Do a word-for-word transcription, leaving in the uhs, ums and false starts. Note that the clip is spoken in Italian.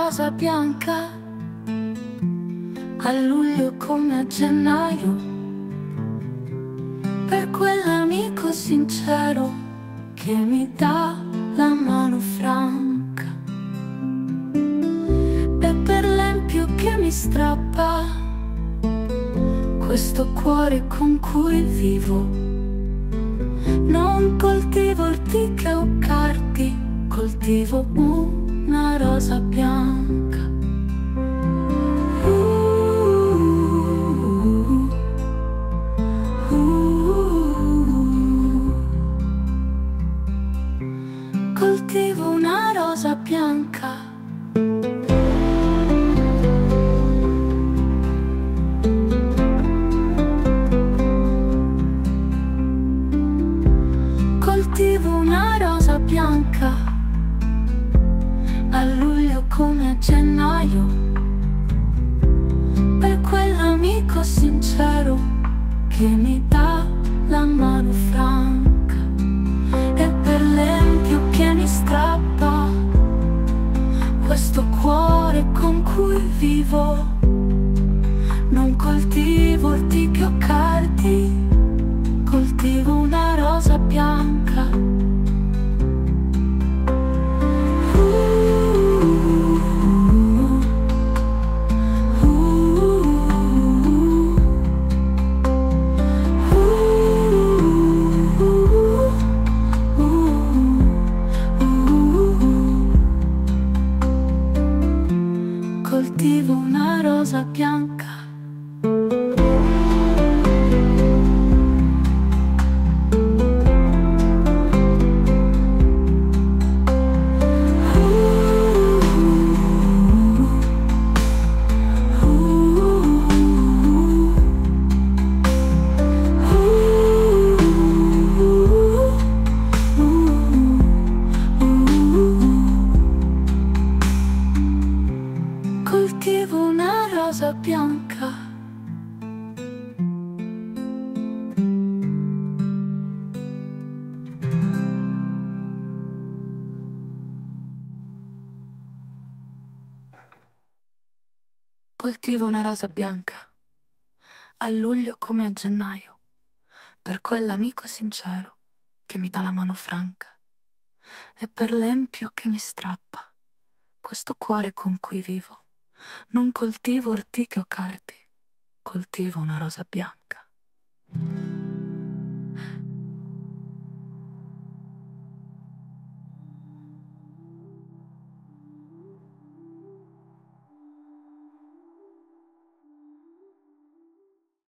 rosa bianca, a luglio come a gennaio, per quell'amico sincero che mi dà la mano franca, e per l'empio che mi strappa questo cuore con cui vivo. Non coltivo ortiche o carti, coltivo una rosa bianca. Uh, uh, uh, coltivo una rosa bianca. Coltivo una rosa bianca, a luglio come a gennaio, per quell'amico sincero che mi dà la mano franca, e per l'empio che mi strappa questo cuore con cui vivo. Non coltivo ortiche o carti, coltivo una rosa bianca. Coltivo una rosa bianca. Coltivo una rosa bianca. Coltivo una rosa bianca, a luglio come a gennaio, per quell'amico sincero che mi dà la mano franca, e per l'empio che mi strappa questo cuore con cui vivo. Non coltivo ortiche o carti, coltivo una rosa bianca.